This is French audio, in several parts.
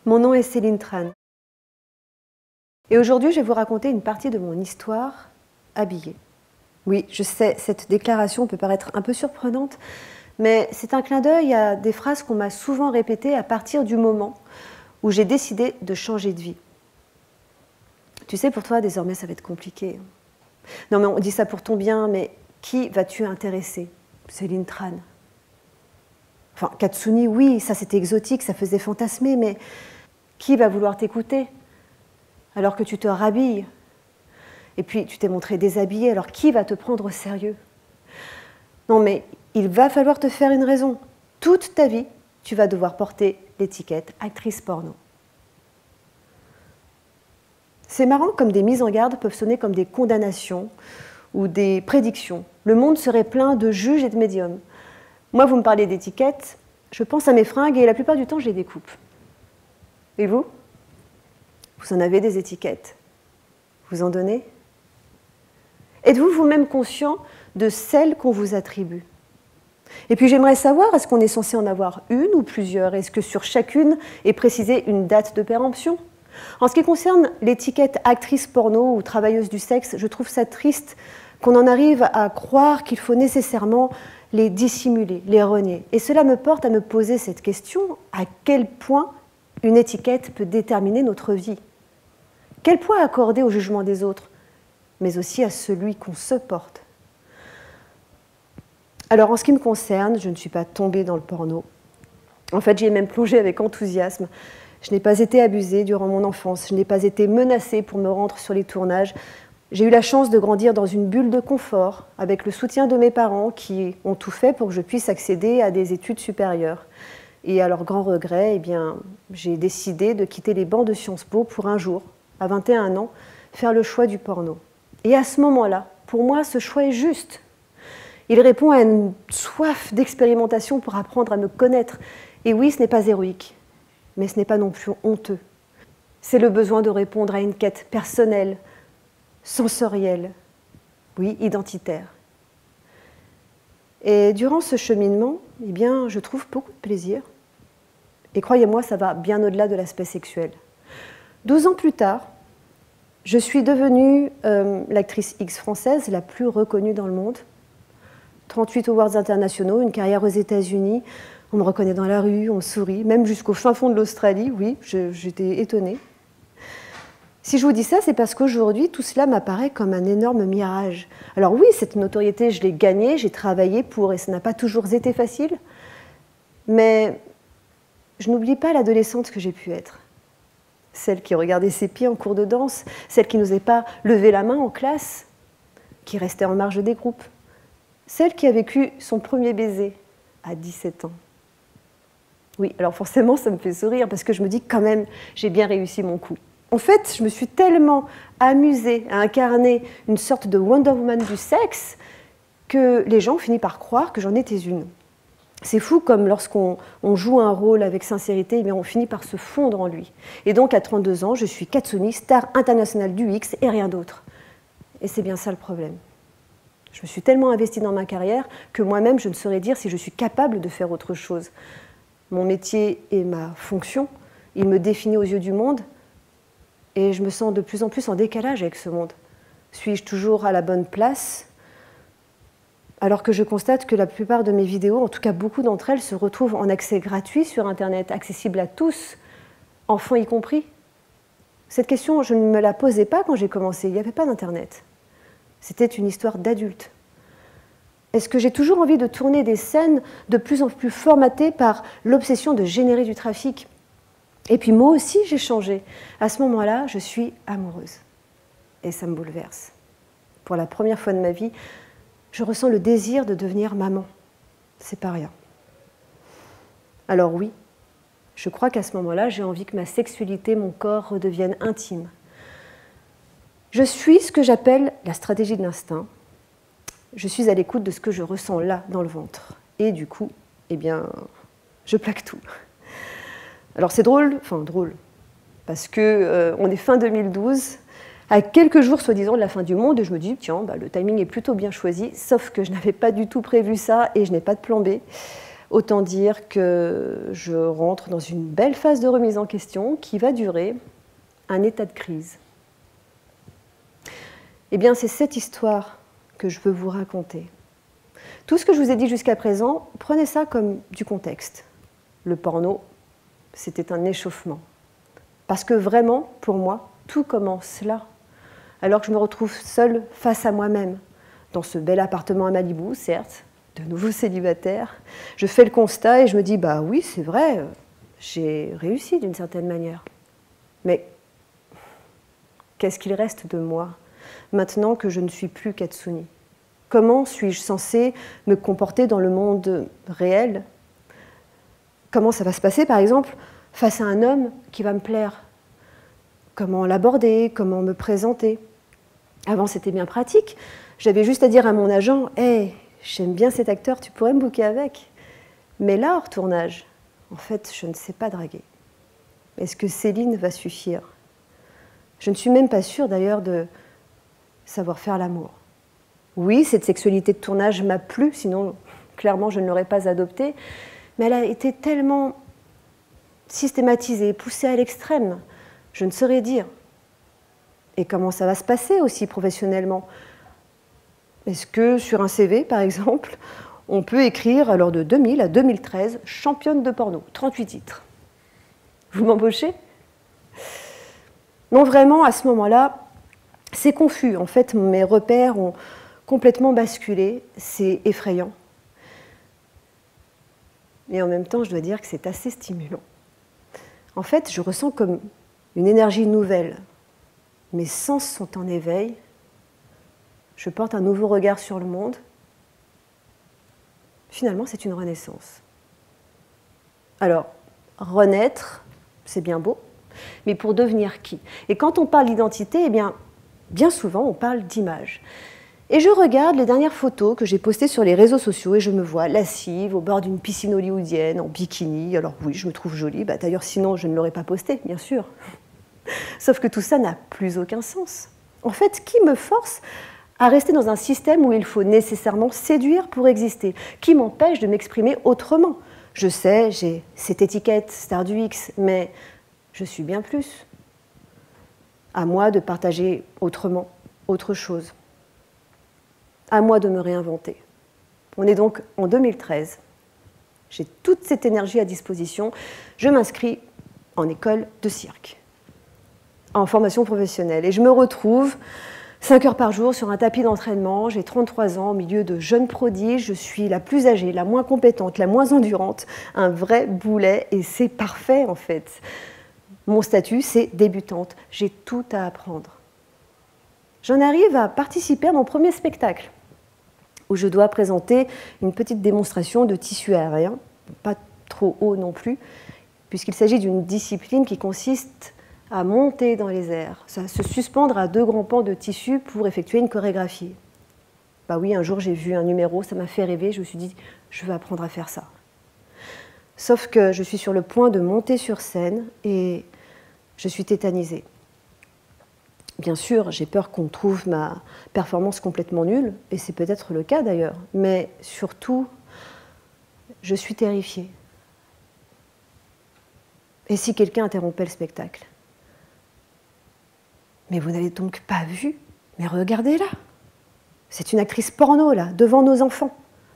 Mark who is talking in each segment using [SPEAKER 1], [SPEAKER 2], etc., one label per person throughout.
[SPEAKER 1] Mon nom est Céline Tran. Et aujourd'hui, je vais vous raconter une partie de mon histoire habillée. Oui, je sais, cette déclaration peut paraître un peu surprenante, mais c'est un clin d'œil à des phrases qu'on m'a souvent répétées à partir du moment où j'ai décidé de changer de vie. Tu sais, pour toi, désormais, ça va être compliqué. Non, mais on dit ça pour ton bien, mais qui vas-tu intéresser? Céline Tran. Enfin, Katsuni, oui, ça c'était exotique, ça faisait fantasmer, mais qui va vouloir t'écouter alors que tu te rhabilles? Et puis tu t'es montré déshabillée, alors qui va te prendre au sérieux? Non, mais il va falloir te faire une raison. Toute ta vie, tu vas devoir porter l'étiquette actrice porno. C'est marrant comme des mises en garde peuvent sonner comme des condamnations ou des prédictions. Le monde serait plein de juges et de médiums. Moi, vous me parlez d'étiquettes, je pense à mes fringues et la plupart du temps, je les découpe. Et vous? Vous en avez des étiquettes? Vous en donnez? Êtes-vous vous-même conscient de celles qu'on vous attribue? Et puis j'aimerais savoir, est-ce qu'on est censé en avoir une ou plusieurs? Est-ce que sur chacune est précisée une date de péremption? En ce qui concerne l'étiquette actrice porno ou travailleuse du sexe, je trouve ça triste qu'on en arrive à croire qu'il faut nécessairement les dissimuler, les renier. Et cela me porte à me poser cette question, à quel point une étiquette peut déterminer notre vie? Quel poids accorder au jugement des autres, mais aussi à celui qu'on se porte? Alors, en ce qui me concerne, je ne suis pas tombée dans le porno. En fait, j'y ai même plongé avec enthousiasme. Je n'ai pas été abusée durant mon enfance, je n'ai pas été menacée pour me rendre sur les tournages. J'ai eu la chance de grandir dans une bulle de confort, avec le soutien de mes parents qui ont tout fait pour que je puisse accéder à des études supérieures. Et à leur grand regret, eh bien, j'ai décidé de quitter les bancs de Sciences Po pour un jour, à 21 ans, faire le choix du porno. Et à ce moment-là, pour moi, ce choix est juste. Il répond à une soif d'expérimentation pour apprendre à me connaître. Et oui, ce n'est pas héroïque, mais ce n'est pas non plus honteux. C'est le besoin de répondre à une quête personnelle, sensorielle, oui, identitaire. Et durant ce cheminement, eh bien, je trouve beaucoup de plaisir. Et croyez-moi, ça va bien au-delà de l'aspect sexuel. 12 ans plus tard, je suis devenue l'actrice X française la plus reconnue dans le monde. 38 awards internationaux, une carrière aux États-Unis. On me reconnaît dans la rue, on me sourit, même jusqu'au fin fond de l'Australie. Oui, j'étais étonnée. Si je vous dis ça, c'est parce qu'aujourd'hui, tout cela m'apparaît comme un énorme mirage. Alors oui, cette notoriété, je l'ai gagnée, j'ai travaillé pour, et ça n'a pas toujours été facile. Mais je n'oublie pas l'adolescente que j'ai pu être. Celle qui regardait ses pieds en cours de danse, celle qui n'osait pas lever la main en classe, qui restait en marge des groupes, celle qui a vécu son premier baiser à 17 ans. Oui, alors forcément, ça me fait sourire parce que je me dis quand même, j'ai bien réussi mon coup. En fait, je me suis tellement amusée à incarner une sorte de Wonder Woman du sexe que les gens ont fini par croire que j'en étais une. C'est fou comme lorsqu'on joue un rôle avec sincérité, eh on finit par se fondre en lui. Et donc à 32 ans, je suis Katsuni, star internationale du X et rien d'autre. Et c'est bien ça le problème. Je me suis tellement investie dans ma carrière que moi-même, je ne saurais dire si je suis capable de faire autre chose. Mon métier et ma fonction, ils me définissent aux yeux du monde et je me sens de plus en plus en décalage avec ce monde. Suis-je toujours à la bonne place ? Alors que je constate que la plupart de mes vidéos, en tout cas beaucoup d'entre elles, se retrouvent en accès gratuit sur Internet, accessible à tous, enfants y compris. Cette question, je ne me la posais pas quand j'ai commencé, il n'y avait pas d'Internet. C'était une histoire d'adulte. Est-ce que j'ai toujours envie de tourner des scènes de plus en plus formatées par l'obsession de générer du trafic? Et puis moi aussi, j'ai changé. À ce moment-là, je suis amoureuse. Et ça me bouleverse. Pour la première fois de ma vie, je ressens le désir de devenir maman. C'est pas rien. Alors oui, je crois qu'à ce moment-là, j'ai envie que ma sexualité, mon corps redeviennent intimes. Je suis ce que j'appelle la stratégie de l'instinct. Je suis à l'écoute de ce que je ressens là, dans le ventre. Et du coup, eh bien, je plaque tout. Alors c'est drôle, parce qu'on est fin 2012, à quelques jours, soi-disant, de la fin du monde, et je me dis, tiens, le timing est plutôt bien choisi, sauf que je n'avais pas du tout prévu ça, et je n'ai pas de plan B. Autant dire que je rentre dans une belle phase de remise en question qui va durer un état de crise. Eh bien, c'est cette histoire que je veux vous raconter. Tout ce que je vous ai dit jusqu'à présent, prenez ça comme du contexte. Le porno, c'était un échauffement. Parce que vraiment, pour moi, tout commence là. Alors que je me retrouve seule face à moi-même, dans ce bel appartement à Malibu, certes, de nouveau célibataire. Je fais le constat et je me dis, bah oui, c'est vrai, j'ai réussi d'une certaine manière. Mais qu'est-ce qu'il reste de moi, maintenant que je ne suis plus Katsuni? Comment suis-je censée me comporter dans le monde réel? Comment ça va se passer, par exemple, face à un homme qui va me plaire? Comment l'aborder? Comment me présenter? Avant, c'était bien pratique. J'avais juste à dire à mon agent, « Hey, j'aime bien cet acteur, tu pourrais me booker avec ?» Mais là, hors tournage, en fait, je ne sais pas draguer. Est-ce que Céline va suffire? Je ne suis même pas sûre, d'ailleurs, de savoir faire l'amour. Oui, cette sexualité de tournage m'a plu, sinon, clairement, je ne l'aurais pas adoptée. Mais elle a été tellement systématisée, poussée à l'extrême, je ne saurais dire. Et comment ça va se passer aussi professionnellement? Est-ce que sur un CV, par exemple, on peut écrire, alors de 2000 à 2013, championne de porno, 38 titres? Vous m'embauchez? Non, vraiment, à ce moment-là, c'est confus. En fait, mes repères ont complètement basculé. C'est effrayant. Et en même temps, je dois dire que c'est assez stimulant. En fait, je ressens comme une énergie nouvelle. Mes sens sont en éveil. Je porte un nouveau regard sur le monde. Finalement, c'est une renaissance. Alors, renaître, c'est bien beau, mais pour devenir qui? Et quand on parle d'identité, eh bien souvent, on parle d'image. Et je regarde les dernières photos que j'ai postées sur les réseaux sociaux et je me vois lascive au bord d'une piscine hollywoodienne, en bikini. Alors oui, je me trouve jolie. D'ailleurs, sinon, je ne l'aurais pas postée, bien sûr. Sauf que tout ça n'a plus aucun sens. En fait, qui me force à rester dans un système où il faut nécessairement séduire pour exister? Qui m'empêche de m'exprimer autrement? Je sais, j'ai cette étiquette star du X, mais je suis bien plus. À moi de partager autrement, autre chose. À moi de me réinventer. On est donc en 2013. J'ai toute cette énergie à disposition. Je m'inscris en école de cirque, en formation professionnelle. Et je me retrouve 5 heures par jour sur un tapis d'entraînement. J'ai 33 ans, au milieu de jeunes prodiges. Je suis la plus âgée, la moins compétente, la moins endurante. Un vrai boulet, et c'est parfait en fait. Mon statut, c'est débutante. J'ai tout à apprendre. J'en arrive à participer à mon premier spectacle, où je dois présenter une petite démonstration de tissu aérien, pas trop haut non plus, puisqu'il s'agit d'une discipline qui consiste à monter dans les airs, à se suspendre à 2 grands pans de tissu pour effectuer une chorégraphie. Bah oui, un jour j'ai vu un numéro, ça m'a fait rêver, je me suis dit, je veux apprendre à faire ça. Sauf que je suis sur le point de monter sur scène et je suis tétanisée. Bien sûr, j'ai peur qu'on trouve ma performance complètement nulle, et c'est peut-être le cas d'ailleurs, mais surtout, je suis terrifiée. Et si quelqu'un interrompait le spectacle? Mais vous n'avez donc pas vu? Mais regardez-la! C'est une actrice porno, là, devant nos enfants.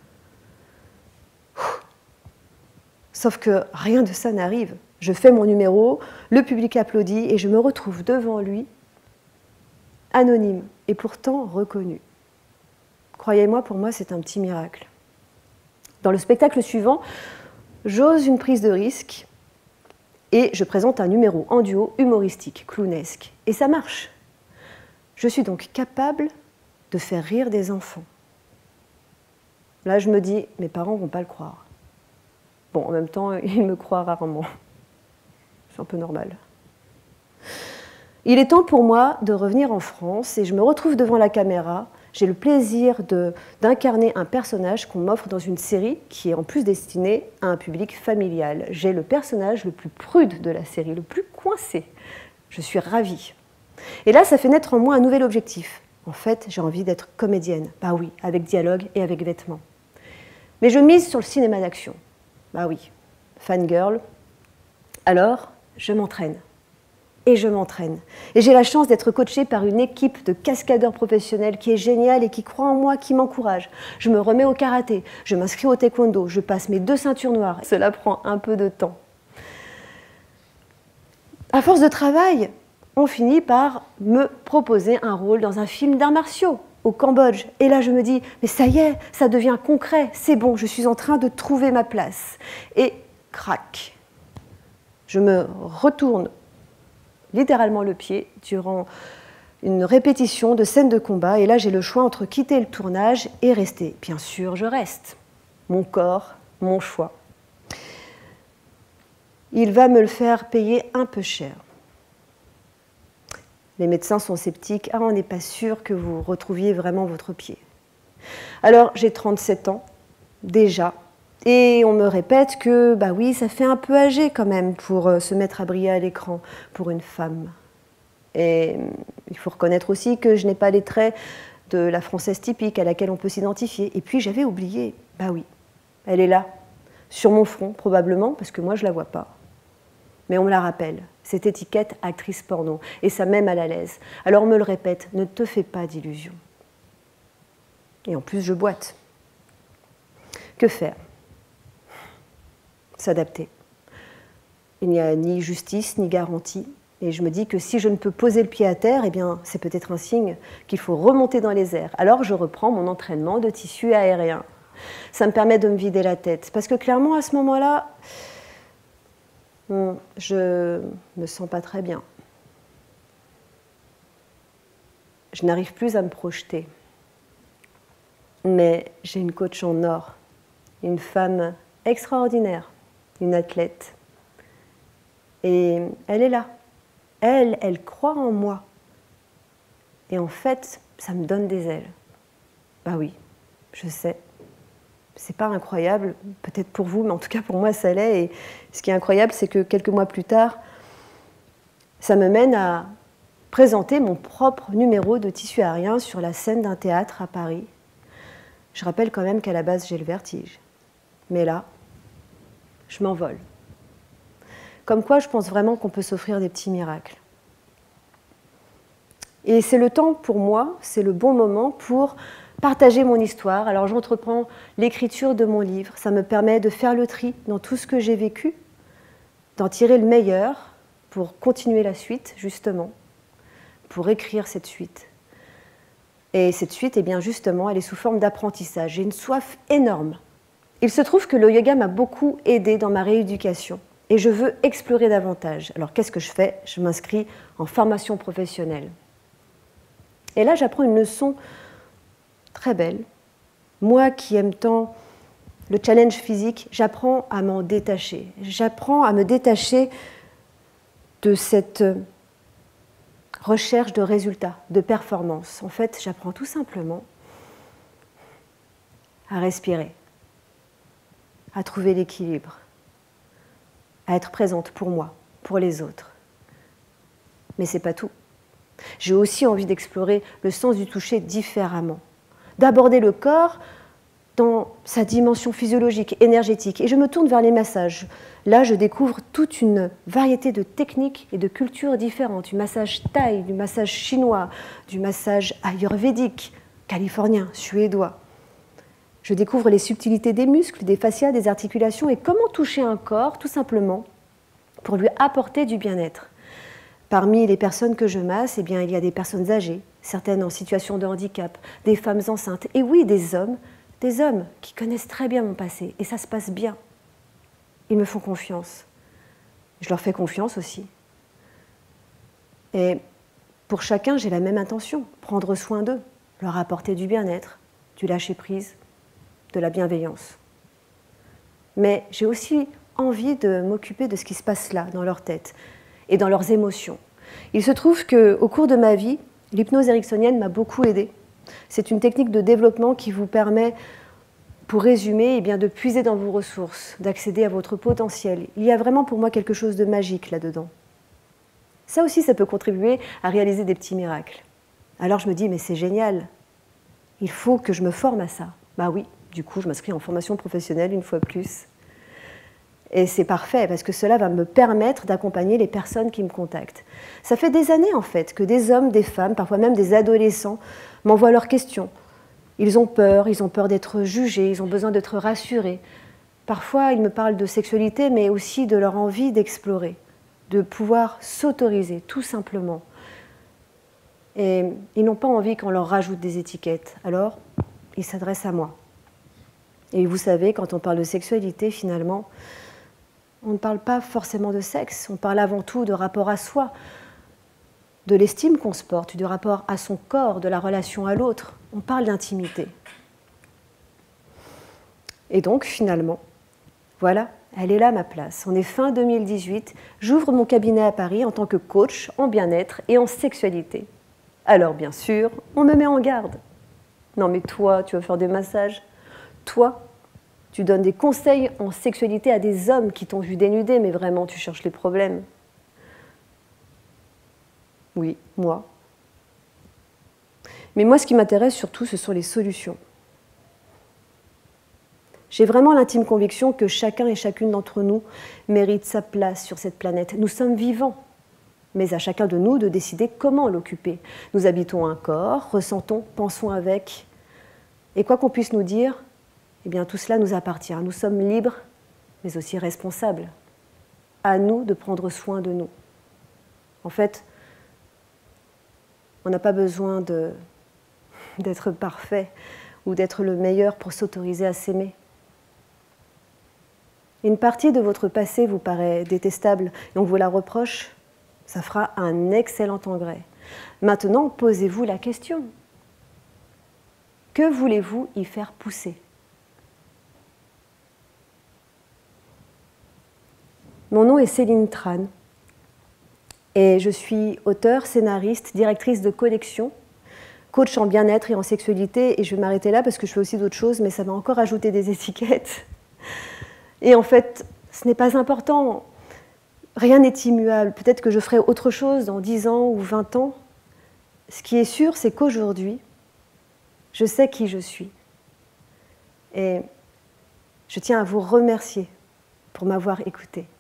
[SPEAKER 1] Sauf que rien de ça n'arrive. Je fais mon numéro, le public applaudit, et je me retrouve devant lui, anonyme et pourtant reconnu. Croyez-moi, pour moi, c'est un petit miracle. Dans le spectacle suivant, j'ose une prise de risque et je présente un numéro en duo humoristique, clownesque. Et ça marche. Je suis donc capable de faire rire des enfants. Là, je me dis, mes parents ne vont pas le croire. Bon, en même temps, ils me croient rarement. C'est un peu normal. Il est temps pour moi de revenir en France et je me retrouve devant la caméra. J'ai le plaisir d'incarner un personnage qu'on m'offre dans une série qui est en plus destinée à un public familial. J'ai le personnage le plus prude de la série, le plus coincé. Je suis ravie. Et là, ça fait naître en moi un nouvel objectif. En fait, j'ai envie d'être comédienne. Bah oui, avec dialogue et avec vêtements. Mais je mise sur le cinéma d'action. Bah oui, fangirl. Alors, je m'entraîne. Et je m'entraîne. Et j'ai la chance d'être coachée par une équipe de cascadeurs professionnels qui est géniale et qui croit en moi, qui m'encourage. Je me remets au karaté, je m'inscris au taekwondo, je passe mes 2 ceintures noires. Cela prend un peu de temps. À force de travail, on finit par me proposer un rôle dans un film d'arts martiaux au Cambodge. Et là, je me dis, mais ça y est, ça devient concret, c'est bon, je suis en train de trouver ma place. Et crac, je me retourne littéralement le pied durant une répétition de scène de combat. Et là, j'ai le choix entre quitter le tournage et rester. Bien sûr, je reste. Mon corps, mon choix. Il va me le faire payer un peu cher. Les médecins sont sceptiques. Ah, on n'est pas sûr que vous retrouviez vraiment votre pied. Alors, j'ai 37 ans, déjà. Et on me répète que, bah oui, ça fait un peu âgé quand même pour se mettre à briller à l'écran pour une femme. Et il faut reconnaître aussi que je n'ai pas les traits de la française typique à laquelle on peut s'identifier. Et puis j'avais oublié, bah oui, elle est là, sur mon front probablement, parce que moi je ne la vois pas. Mais on me la rappelle, cette étiquette actrice porno, et ça met mal à l'aise. Alors on me le répète, ne te fais pas d'illusions. Et en plus je boite. Que faire ? S'adapter. Il n'y a ni justice ni garantie. Et je me dis que si je ne peux poser le pied à terre, eh bien, c'est peut-être un signe qu'il faut remonter dans les airs. Alors je reprends mon entraînement de tissu aérien. Ça me permet de me vider la tête. Parce que clairement, à ce moment-là, je me sens pas très bien. Je n'arrive plus à me projeter. Mais j'ai une coach en or, une femme extraordinaire, une athlète. Et elle est là. Elle croit en moi. Et en fait, ça me donne des ailes. Bah oui, je sais. C'est pas incroyable, peut-être pour vous, mais en tout cas pour moi ça l'est. Et ce qui est incroyable, c'est que quelques mois plus tard, ça me mène à présenter mon propre numéro de tissu aérien sur la scène d'un théâtre à Paris. Je rappelle quand même qu'à la base, j'ai le vertige. Mais là, je m'envole. Comme quoi, je pense vraiment qu'on peut s'offrir des petits miracles. Et c'est le temps pour moi, c'est le bon moment pour partager mon histoire. Alors j'entreprends l'écriture de mon livre. Ça me permet de faire le tri dans tout ce que j'ai vécu, d'en tirer le meilleur pour continuer la suite, justement, pour écrire cette suite. Et cette suite, eh bien justement, elle est sous forme d'apprentissage. J'ai une soif énorme. Il se trouve que le yoga m'a beaucoup aidée dans ma rééducation. Et je veux explorer davantage. Alors qu'est-ce que je fais ? Je m'inscris en formation professionnelle. Et là, j'apprends une leçon très belle. Moi qui aime tant le challenge physique, j'apprends à m'en détacher. J'apprends à me détacher de cette recherche de résultats, de performance. En fait, j'apprends tout simplement à respirer, à trouver l'équilibre, à être présente pour moi, pour les autres. Mais ce n'est pas tout. J'ai aussi envie d'explorer le sens du toucher différemment, d'aborder le corps dans sa dimension physiologique, énergétique. Et je me tourne vers les massages. Là, je découvre toute une variété de techniques et de cultures différentes, du massage thaï, du massage chinois, du massage ayurvédique, californien, suédois. Je découvre les subtilités des muscles, des fascias, des articulations et comment toucher un corps, tout simplement, pour lui apporter du bien-être. Parmi les personnes que je masse, eh bien, il y a des personnes âgées, certaines en situation de handicap, des femmes enceintes, et oui, des hommes qui connaissent très bien mon passé, et ça se passe bien. Ils me font confiance. Je leur fais confiance aussi. Et pour chacun, j'ai la même intention, prendre soin d'eux, leur apporter du bien-être, du lâcher-prise, de la bienveillance. Mais j'ai aussi envie de m'occuper de ce qui se passe là, dans leur tête et dans leurs émotions. Il se trouve qu'au cours de ma vie, l'hypnose ericksonienne m'a beaucoup aidée. C'est une technique de développement qui vous permet, pour résumer, eh bien, de puiser dans vos ressources, d'accéder à votre potentiel. Il y a vraiment pour moi quelque chose de magique là-dedans. Ça aussi, ça peut contribuer à réaliser des petits miracles. Alors je me dis, mais c'est génial, il faut que je me forme à ça. Bah oui, du coup, je m'inscris en formation professionnelle une fois plus. Et c'est parfait parce que cela va me permettre d'accompagner les personnes qui me contactent. Ça fait des années en fait que des hommes, des femmes, parfois même des adolescents m'envoient leurs questions. Ils ont peur d'être jugés, ils ont besoin d'être rassurés. Parfois ils me parlent de sexualité mais aussi de leur envie d'explorer, de pouvoir s'autoriser tout simplement. Et ils n'ont pas envie qu'on leur rajoute des étiquettes. Alors ils s'adressent à moi. Et vous savez, quand on parle de sexualité finalement, on ne parle pas forcément de sexe, on parle avant tout de rapport à soi, de l'estime qu'on se porte, du rapport à son corps, de la relation à l'autre. On parle d'intimité. Et donc, finalement, voilà, elle est là ma place. On est fin 2018, j'ouvre mon cabinet à Paris en tant que coach en bien-être et en sexualité. Alors, bien sûr, on me met en garde. Non mais toi, tu vas faire des massages. Toi, tu donnes des conseils en sexualité à des hommes qui t'ont vu dénudée, mais vraiment, tu cherches les problèmes. Oui, moi. Mais moi, ce qui m'intéresse surtout, ce sont les solutions. J'ai vraiment l'intime conviction que chacun et chacune d'entre nous mérite sa place sur cette planète. Nous sommes vivants, mais à chacun de nous de décider comment l'occuper. Nous habitons un corps, ressentons, pensons avec. Et quoi qu'on puisse nous dire, eh bien, tout cela nous appartient. Nous sommes libres, mais aussi responsables. À nous de prendre soin de nous. En fait, on n'a pas besoin d'être parfait ou d'être le meilleur pour s'autoriser à s'aimer. Une partie de votre passé vous paraît détestable et on vous la reproche, ça fera un excellent engrais. Maintenant, posez-vous la question. Que voulez-vous y faire pousser ? Mon nom est Céline Tran et je suis auteure, scénariste, directrice de collection, coach en bien-être et en sexualité, et je vais m'arrêter là parce que je fais aussi d'autres choses, mais ça va encore ajouter des étiquettes. Et en fait, ce n'est pas important, rien n'est immuable. Peut-être que je ferai autre chose dans 10 ans ou 20 ans. Ce qui est sûr, c'est qu'aujourd'hui, je sais qui je suis. Et je tiens à vous remercier pour m'avoir écoutée.